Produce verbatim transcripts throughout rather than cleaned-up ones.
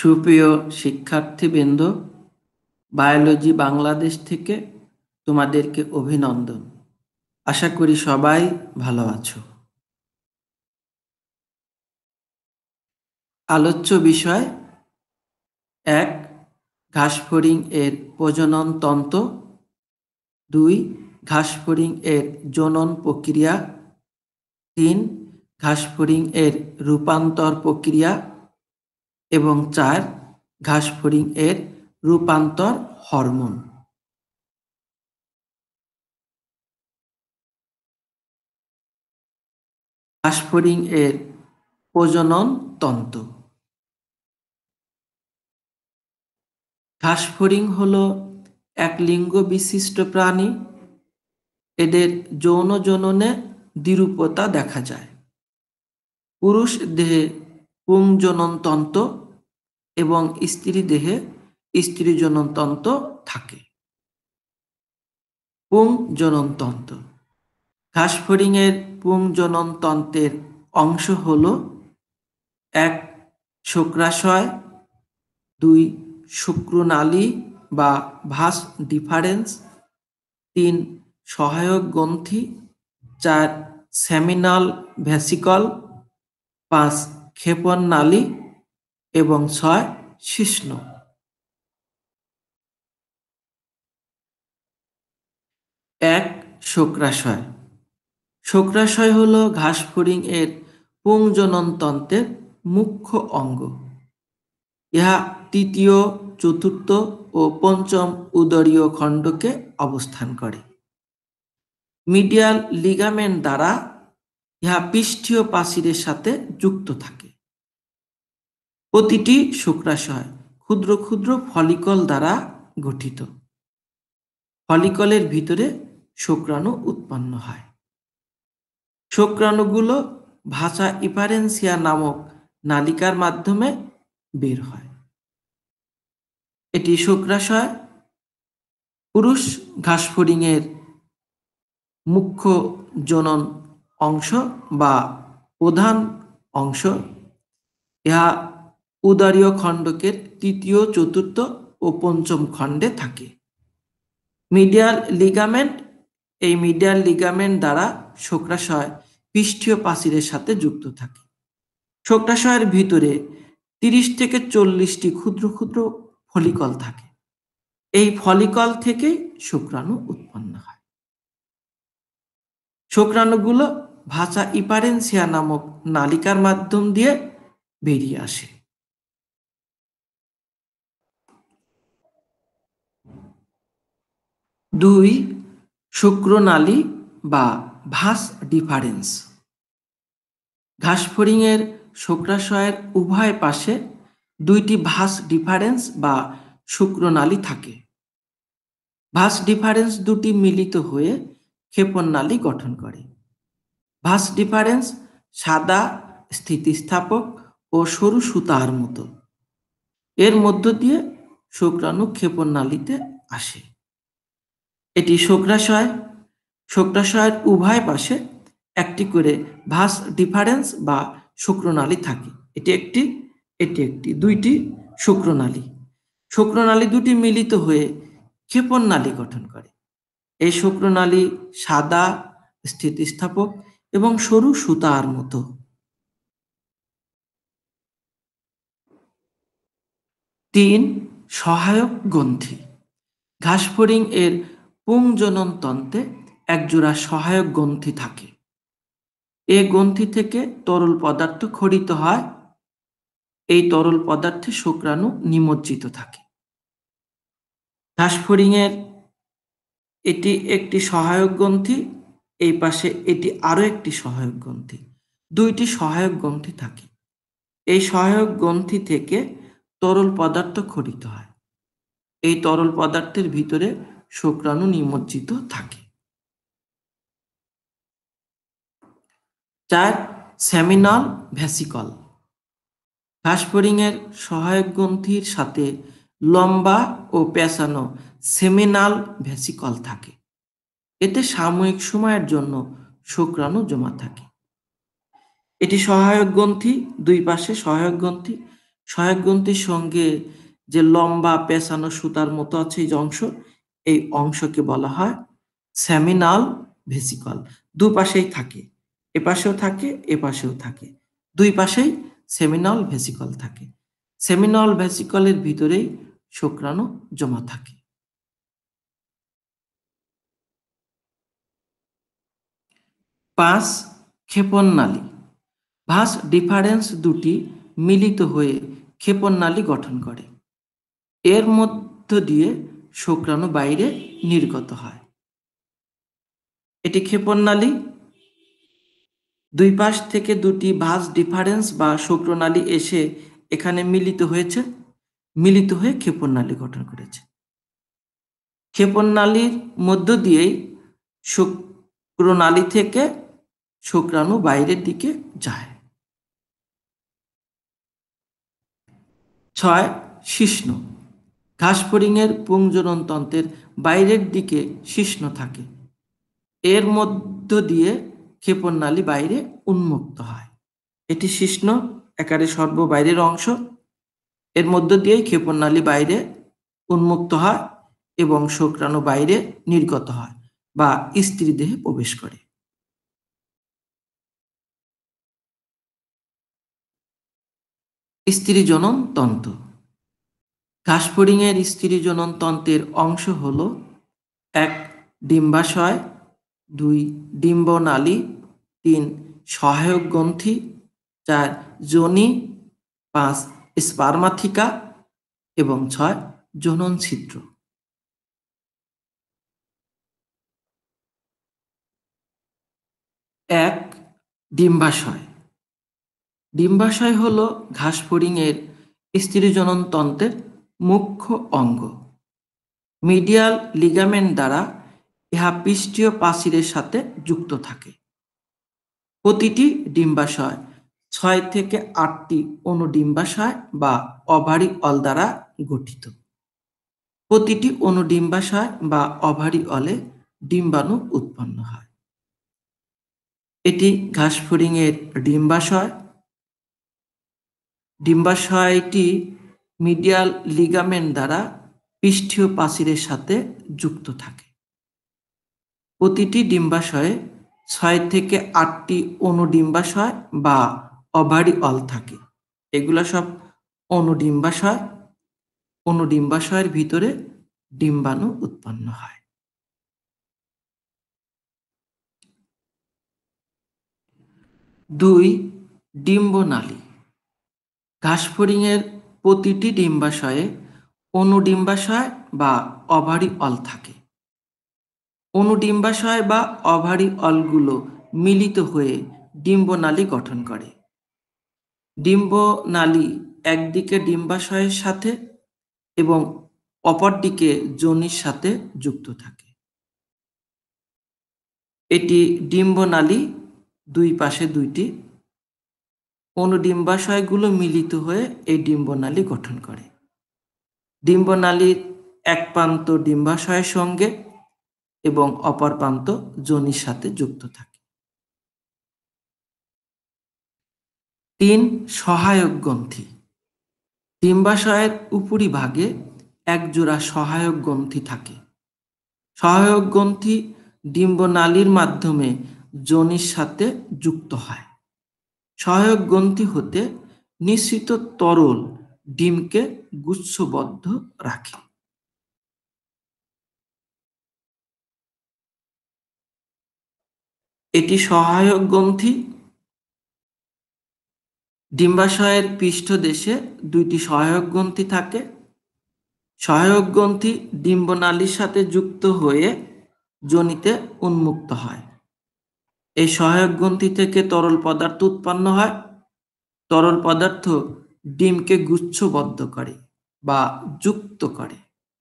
সুপ্রিয় শিক্ষার্থীবৃন্দ, বায়োলজি বাংলাদেশ থেকে তোমাদেরকে অভিনন্দন। আশা করি সবাই ভালো আছো। আলোচ্য বিষয় এক, ঘাসফড়িং এর প্রজনন তন্ত্র। দুই, ঘাসফড়িং এর জনন প্রক্রিয়া। তিন, ঘাসফড়িং এর রূপান্তর প্রক্রিয়া। এবং চার, ঘাসফড়িং এর রূপান্তর হরমোন। ঘাসফড়িং এর প্রজনন তন্ত্র। ঘাসফড়িং হলো এক লিঙ্গ বিশিষ্ট প্রাণী। এদের যৌন জননে দ্বিরূপতা দেখা যায়। পুরুষ দেহে পুংজনন তন্ত্র এবং স্ত্রী দেহে স্ত্রী জনন তন্ত্র থাকে। পুংজনন তন্ত্র। ঘাসফড়িং এর পুংজনন তন্ত্রের অংশ হল এক, শুক্রাশয়। দুই, শুক্রনালী বা ভাস ডিফারেন্স। তিন, সহায়ক গ্রন্থি। চার, সেমিনাল ভেসিকল। পাঁচ, ক্ষেপণ নালী এবং ছয়, শিশ্ন। এক, শুক্রাশয়। শুক্রাশয় হল ঘাসফড়িং এর পুংজনন তন্ত্রের মুখ্য অঙ্গ। ইহা তৃতীয়, চতুর্থ ও পঞ্চম উদরীয় খণ্ডকে অবস্থান করে। মিডিয়াল লিগামেন্ট দ্বারা ইহা পৃষ্ঠীয় প্রাচীরের সাথে যুক্ত থাকে। প্রতিটি শুক্রাশয় ক্ষুদ্র ক্ষুদ্র ফলিকল দ্বারা গঠিত। ফলিকলের ভিতরে শুক্রাণু উৎপন্ন হয়। শুক্রাণুগুলো ভাসা ইফারেন্সিয়া নামক নালিকার মাধ্যমে বের হয়। এটি শুক্রাশয়। পুরুষ ঘাসফড়িং এর মুখ্য জনন অংশ বা প্রধান অংশ। ইহা উদরীয় খণ্ডকের তৃতীয়, চতুর্থ ও পঞ্চম খণ্ডে থাকে। Medial ligament. এই মিডিয়াল লিগামেন্ট দ্বারা শুক্রাশয় পৃষ্ঠীয় প্রাচীরের সাথে যুক্ত থাকে। শুক্রাশয়ের ভিতরে তিরিশ থেকে চল্লিশটি ক্ষুদ্র ক্ষুদ্র ফলিকল থাকে। এই ফলিকল থেকে শুক্রাণু উৎপন্ন হয়। শুক্রাণুগুলো ভাসা ইফারেন্সিয়া নামক নালিকার মাধ্যম দিয়ে বেরিয়ে আসে। দুই, শুক্রনালী বা ভাস ডিফারেন্স। ঘাসফড়িং এর শুক্রাশয়ের উভয় পাশে দুইটি ভাস ডিফারেন্স বা শুক্রনালী থাকে। ভাস ডিফারেন্স দুটি মিলিত হয়ে ক্ষেপণ নালী গঠন করে। ভাস ডিফারেন্স সাদা, স্থিতিস্থাপক ও সরু সুতার মতো। এর মধ্য দিয়ে শুক্রাণু ক্ষেপণ নালীতে আসে। এটি শুক্রাশয়। শুক্রাশয়ের উভয় পাশে একটি করে ভাস ডিফারেন্স বা শুক্রনালী থাকে। এটি একটি, এটি একটি, দুইটি শুক্রনালী। শুক্রনালী দুটি মিলিত হয়ে ক্ষেপণ নালী গঠন করে। এই শুক্রনালী সাদা, স্থিতিস্থাপক এবং সরু সুতার মতো। তিন, সহায়ক গ্রন্থি। ঘাসফড়িং এর পুংজনন তন্ত্রে একজোড়া সহায়ক গ্রন্থি থাকে। এ গ্রন্থি থেকে তরল পদার্থ ক্ষরিত হয়। এই তরল পদার্থে শুক্রাণু নিমজ্জিত থাকে। ঘাসফড়িং এর এটি একটি সহায়ক গ্রন্থি। এই পাশে এটি আরো একটি সহায়ক গ্রন্থি। দুইটি সহায়ক গ্রন্থি থাকে। এই সহায়ক গ্রন্থি থেকে তরল পদার্থ ক্ষরিত হয়। এই তরল পদার্থের ভিতরে শুক্রাণু নিমজ্জিত থাকে। চার, সেমিনাল ভেসিকল। ঘাসফড়িং এর সহায়ক গ্রন্থির সাথে লম্বা ও পেঁচানো সেমিনাল ভেসিকল থাকে। এতে সাময়িক সময়ের জন্য শুক্রাণু জমা থাকে। এটি সহায়ক গ্রন্থি। দুই পাশে সহায়ক গ্রন্থি। সহায়ক গ্রন্থির সঙ্গে যে লম্বা পেঁচানো সুতার মতো আছে এই যে অংশ, এই অংশকে বলা হয় সেমিনাল ভেসিকল। দুপাশেই থাকে, এপাশেও থাকে এপাশেও থাকে, দুই পাশেই সেমিনাল ভেসিকল থাকে। সেমিনাল ভেসিকলের ভিতরেই শুক্রাণু জমা থাকে। পাঁচ, ক্ষেপণনালী। ভাস ডিফারেন্স দুটি মিলিত হয়ে ক্ষেপণনালী গঠন করে। এর মধ্য দিয়ে শুক্রাণু বাইরে নির্গত হয়। এটি ক্ষেপণনালী। দুই পাশ থেকে দুটি ভাস ডিফারেন্স বা শুক্রনালী এসে এখানে মিলিত হয়েছে, মিলিত হয়ে ক্ষেপণনালী গঠন করেছে। ক্ষেপণনালীর মধ্য দিয়েই শুক্রনালী থেকে শুক্রাণু বাইরের দিকে যায়। ছয়, শিশ্ন। ঘাসফড়িংয়ের পুংজনন তন্ত্রের বাইরের দিকে শিশ্ন থাকে। এর মধ্য দিয়ে ক্ষেপণনালী বাইরে উন্মুক্ত হয়। এটি শিশ্ন একারে সর্ব বাইরের অংশ। এর মধ্য দিয়েই ক্ষেপণনালী বাইরে উন্মুক্ত হয় এবং শুক্রাণু বাইরে নির্গত হয় বা স্ত্রী দেহে প্রবেশ করে। স্ত্রী জনন তন্ত্র। ঘাসফড়িংয়ের স্ত্রী জনন তন্ত্রের অংশ হল এক, ডিম্বাশয়, দুই, ডিম্বনালী, তিন, সহায়ক গ্রন্থি, চার, যোনি, পাঁচ, স্পার্মাথিকা এবং ছয়, জনন ছিদ্র। এক, ডিম্বাশয়। ডিম্বাশয় হল ঘাসফড়িংয়ের স্ত্রীজনন তন্ত্রের মুখ্য অঙ্গ। মিডিয়াল লিগামেন্ট দ্বারা ইহা পৃষ্ঠীয় প্রাচীরের সাথে যুক্ত থাকে। প্রতিটি ডিম্বাশয় ছয় থেকে আটটি অনুডিম্বাশয় বা ওভারি অল দ্বারা গঠিত। প্রতিটি অনুডিম্বাশয় বা ওভারি অলে ডিম্বাণু উৎপন্ন হয়। এটি ঘাসফড়িংয়ের ডিম্বাশয়। ডিম্বাশয়টি মিডিয়াল লিগামেন্ট দ্বারা পৃষ্ঠীয় প্রাচীরের সাথে যুক্ত থাকে। প্রতিটি ডিম্বাশয়ে ছয় থেকে আটটি অনুডিম্বাশয় বা ওভারি অল থাকে। এগুলো সব অনুডিম্বাশয়। অনুডিম্বাশয়ের ভিতরে ডিম্বাণু উৎপন্ন হয়। দুই, ডিম্বনালী। ঘাসফড়িংয়ের প্রতিটি ডিম্বাশয়ে অনুডিম্বাশয় বা ওভারি অল থাকে। অনুডিম্বাশয় বা ওভারি অলগুলো মিলিত হয়ে ডিম্বনালী গঠন করে। ডিম্বনালী একদিকে ডিম্বাশয়ের সাথে এবং অপরদিকে যোনির সাথে যুক্ত থাকে। এটি ডিম্বনালী, দুই পাশে দুইটি। অনুডিম্বাশয়গুলো মিলিত হয়ে এই ডিম্বনালী গঠন করে। ডিম্বনালীর এক প্রান্ত ডিম্বাশয়ের সঙ্গে এবং অপর প্রান্ত যোনির সাথে যুক্ত থাকে। তিন, সহায়ক গ্রন্থি। ডিম্বাশয়ের উপরিভাগে একজোড়া সহায়ক গ্রন্থি থাকে। সহায়ক গ্রন্থি ডিম্বনালীর মাধ্যমে যোনির সাথে যুক্ত হয়। সহায়ক গ্রন্থি হতে নিঃসৃত তরল ডিমকে গুচ্ছবদ্ধ রাখে। এটি সহায়ক গ্রন্থি। ডিম্বাশয়ের পৃষ্ঠদেশে দুইটি সহায়ক গ্রন্থি থাকে। সহায়ক গ্রন্থি ডিম্বনালীর সাথে যুক্ত হয়ে যোনিতে উন্মুক্ত হয়। এই সহায়ক গ্রন্থি থেকে তরল পদার্থ উৎপন্ন হয়। তরল পদার্থ ডিমকে গুচ্ছবদ্ধ করে বা যুক্ত করে।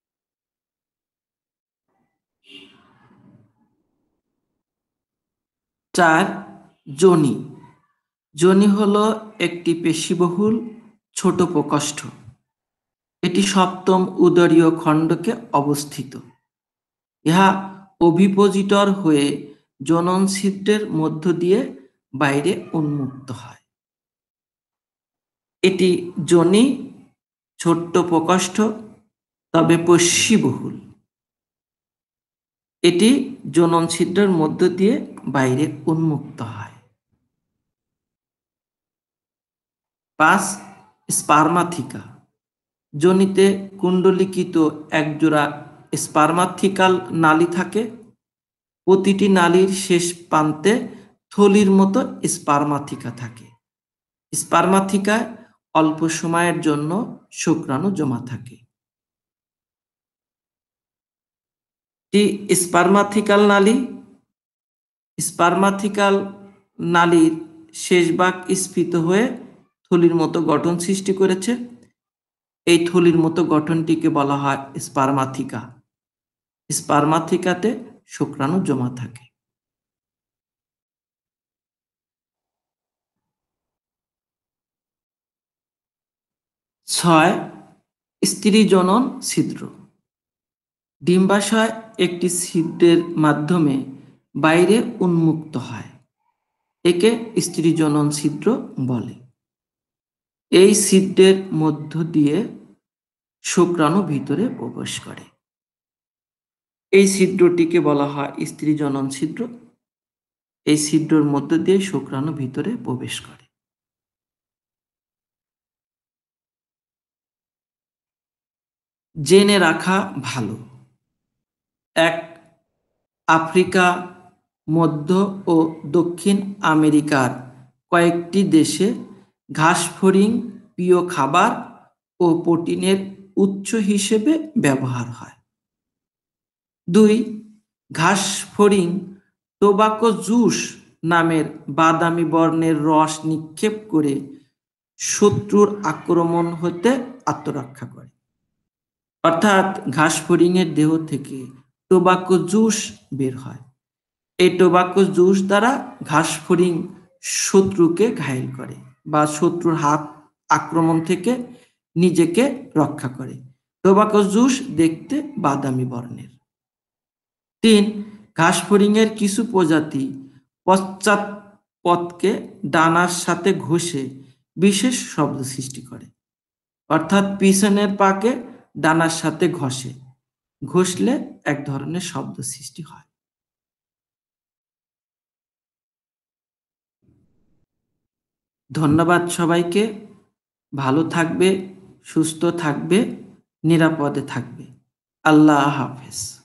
চার, যোনি। যোনি হলো একটি পেশিবহুল ছোট প্রকোষ্ঠ। এটি সপ্তম উদরীয় খণ্ডকে অবস্থিত। ইহা ওভিপোজিটর হয়ে জনন ছিদ্রের মধ্য দিয়ে বাইরে উন্মুক্ত হয়। এটি যোনি, ছোট্ট প্রকোষ্ঠ, তবে পশ্যিবহুল। এটি জনন ছিদ্রের মধ্য দিয়ে বাইরে উন্মুক্ত হয়। পাঁচ, স্পার্মাথিকা। যোনিতে কুণ্ডলীকৃত একজোড়া স্পার্মাথিকাল নালী থাকে। প্রতিটি নালীর শেষ প্রান্তে থলির মতো স্পার্মাথিকা থাকে। স্পার্মাথিকায় অল্প সময়ের জন্য শুক্রাণু জমা থাকে। স্পার্মাথিকাল নালী। স্পার্মাথিকাল নালীর শেষ ভাগ স্ফীত হয়ে থলির মতো গঠন সৃষ্টি করেছে। এই থলির মতো গঠনটিকে বলা হয় স্পার্মাথিকা। স্পার্মাথিকাতে শুক্রাণু জমা থাকে। ছয়, স্ত্রী জনন ছিদ্র। ডিম্বাশয় একটি ছিদ্রের মাধ্যমে বাইরে উন্মুক্ত হয়। একে স্ত্রী জনন ছিদ্র বলে। এই ছিদ্রের মধ্য দিয়ে শুক্রাণু ভিতরে প্রবেশ করে। এই ছিদ্রটিকে বলা হয় স্ত্রী জনন ছিদ্র। এই ছিদ্রের মধ্য দিয়ে শুক্রাণু ভিতরে প্রবেশ করে। জেনে রাখা ভালো। এক, আফ্রিকা, মধ্য ও দক্ষিণ আমেরিকার কয়েকটি দেশে ঘাসফড়িং প্রিয় খাবার ও প্রোটিনের উৎস হিসেবে ব্যবহার হয়। দুই, ঘাসফড়িং টোবাকো জুস নামের বাদামি বর্ণের রস নিক্ষেপ করে শত্রুর আক্রমণ হতে আত্মরক্ষা করে। অর্থাৎ ঘাসফড়িংয়ের দেহ থেকে টোবাকো জুস বের হয়। এই টোবাকো জুস দ্বারা ঘাসফড়িং শত্রুকে ঘায়েল করে বা শত্রুর হাত আক্রমণ থেকে নিজেকে রক্ষা করে। টোবাকো জুস দেখতে বাদামি বর্ণের। তিন, ঘাসফড়িংয়ের কিছু প্রজাতি পশ্চাৎপদকে ডানার সাথে ঘষে বিশেষ শব্দ সৃষ্টি করে। অর্থাৎ পিছনের পাকে ডানার সাথে ঘষে, ঘষলে এক ধরনের শব্দ সৃষ্টি হয়। ধন্যবাদ সবাইকে। ভালো থাকবে, সুস্থ থাকবে, নিরাপদে থাকবে। আল্লাহ হাফেজ।